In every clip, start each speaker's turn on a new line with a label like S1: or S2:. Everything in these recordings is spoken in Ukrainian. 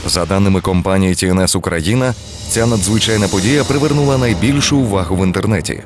S1: За даними компанії ТНС Україна, ця надзвичайна подія привернула найбільшу увагу в інтернеті.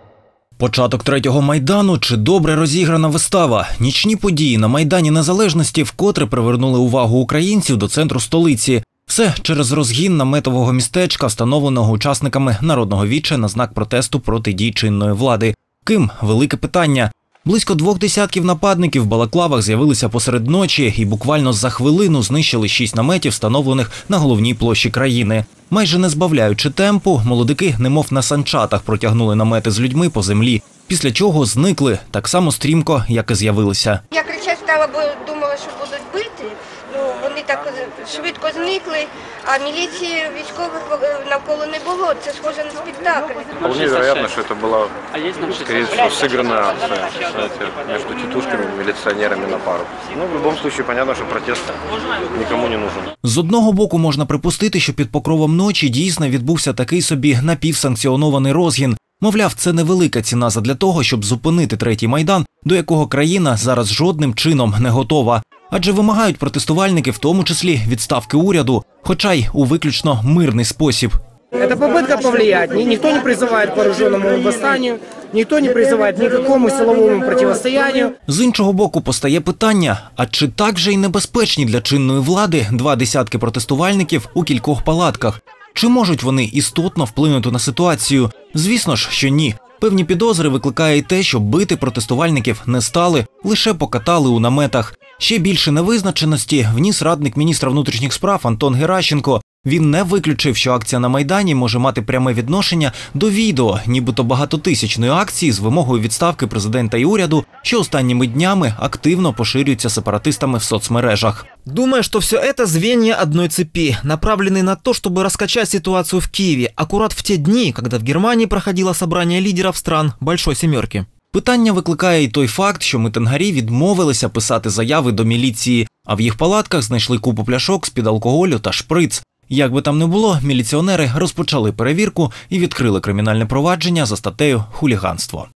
S2: Початок третього Майдану чи добре розіграна вистава? Нічні події на Майдані Незалежності вкотре привернули увагу українців до центру столиці. Все через розгін наметового містечка, встановленого учасниками народного віча на знак протесту проти дій чинної влади. Ким? Велике питання. Близько 2 десятків нападників в балаклавах з'явилися посеред ночі і буквально за хвилину знищили 6 наметів, встановлених на головній площі країни. Майже не збавляючи темпу, молодики немов на санчатах протягнули намети з людьми по землі, після чого зникли так само стрімко, як і з'явилися.
S3: Я кричати стала, бо думала, що будуть бити. Вони так швидко зникли, а міліції, військових навколо не було. Це схоже на спектакль.
S4: Вполне вероятно, что это было, скорее всего, сыгранная акция, знаете, между тетушками и милиционерами на пару. Но в любом случае понятно, что протест никому не нужен.
S2: З одного боку можна припустити, що під покровом ночі дійсно відбувся такий собі напівсанкціонований розгін. Мовляв, це невелика ціна задля того, щоб зупинити третій Майдан, до якого країна зараз жодним чином не готова. Адже вимагають протестувальники в тому числі відставки уряду, хоча й у виключно мирний спосіб.
S5: Это попытка повлиять. Никто не призывает к вооруженному восстанию, никто не призывает ни к какому силовому противостоянию.
S2: З іншого боку постає питання, а чи так же й небезпечні для чинної влади 2 десятки протестувальників у кількох палатках? Чи можуть вони істотно вплинути на ситуацію? Звісно ж, що ні. Певні підозри викликає й те, що бити протестувальників не стали, лише покатали у наметах. Ще більше невизначеності вніс радник міністра внутрішніх справ Антон Геращенко. Він не виключив, що акція на Майдані може мати пряме відношення до відео, нібито багатотисячної акції з вимогою відставки президента і уряду, що останніми днями активно поширюються сепаратистами в соцмережах.
S6: Думаю, что все это звенья одной цепи, направленные на то, чтобы раскачать ситуацию в Киеве, аккурат в те дни, когда в Германии проходило собрание лидеров стран Большой Семерки.
S2: Питання викликає й той факт, що мітингарі відмовилися писати заяви до міліції, а в їх палатках знайшли купу пляшок з-під алкоголю та шприц. Як би там не було, міліціонери розпочали перевірку і відкрили кримінальне провадження за статтею «Хуліганство».